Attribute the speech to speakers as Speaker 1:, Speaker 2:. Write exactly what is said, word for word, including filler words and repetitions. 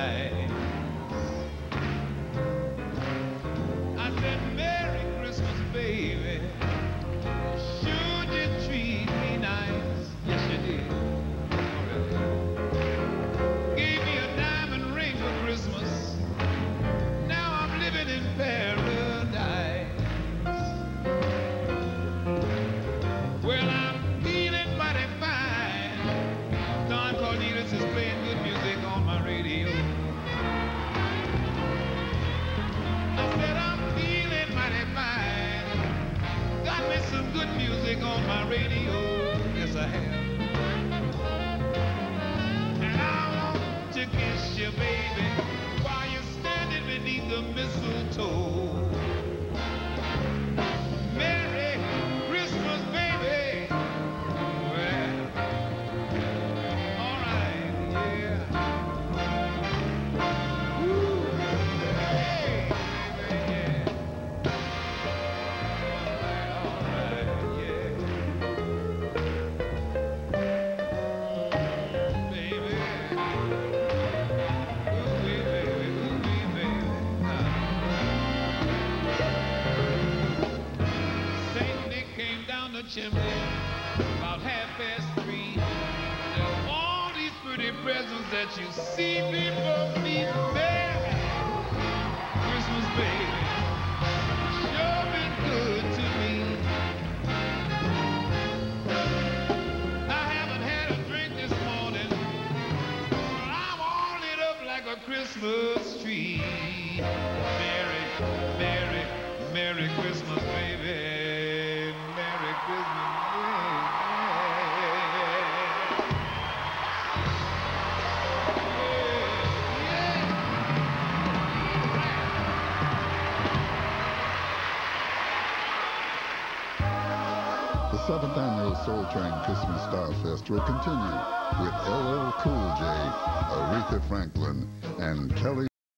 Speaker 1: paradise. I said, Merry Christmas, baby. Sure did treat me nice. Yes, you did. Gave me a diamond ring for Christmas. Now I'm living in paradise. Well, I'm feeling mighty fine. Don Cornelius is playing good music on my radio. I said I'm feeling mighty fine. Got me some good music on my radio. Yes, I have. And I want to kiss you, baby, while you're standing beneath the mistletoe. Merry Christmas, baby. Well, all right, yeah. Woo. Hey, baby, yeah. All right, all right, yeah. Baby. Ooh, wee, baby, ooh, wee, baby. Ah. Saint Nick came down the chimney about half past three. There were all these pretty presents that you see before me. Merry Christmas, baby. Sure been good to me. I haven't had a drink this morning, but I'm all lit up like a Christmas tree. Merry, Merry, Merry Christmas, baby. Merry Christmas, baby.
Speaker 2: The seventh annual Soul Train Christmas Star Fest will continue with L L Cool J, Aretha Franklin, and Kelly